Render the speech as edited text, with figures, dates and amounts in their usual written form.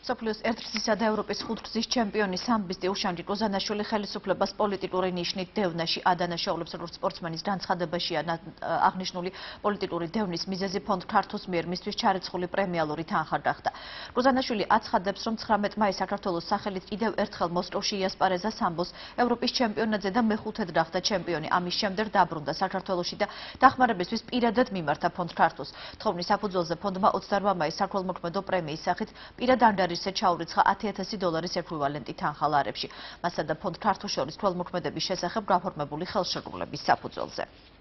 მსოფლიოს ერთგზისა და ევროპის ხუთგზის ჩემპიონი სამბისტი უშანჯი კოზანაშვილი ხელისუფლებას პოლიტიკური ნიშნით დევნაში ადანაშაულებს, როგორც სპორტსმენის განცხადებაშია აღნიშნული პოლიტიკური დევნის მიზეზი ფონდ ქართოს მიერ მისთვის ჩარიცხული პრემიალური თანხა გახდა. კოზანაშვილი აცხადებს, რომ 19 მაისს საქართველოს სახელით კიდევ ერთხელ მოსკოვში იასპარეზა სამბოს ევროპის ჩემპიონატზე და მეხუთედ გახდა ჩემპიონი. ამის შემდეგ დაბრუნდა საქართველოში და დახმარებისთვის პირადად მიმართა ფონდ ქართოს. თხოვნის საფუძველზე ფონდმა 28 მაისს საქველმოქმედო პრემიის სახით პირად ანდარისზე ჩაურიცხა $10,000 ექვივალენტი თანხა ლარებში. მასა და ფონდ ქართოს შორის ქველმოქმედების შესახებ გაფორმებული ხელშეკრულების საფუძველზე.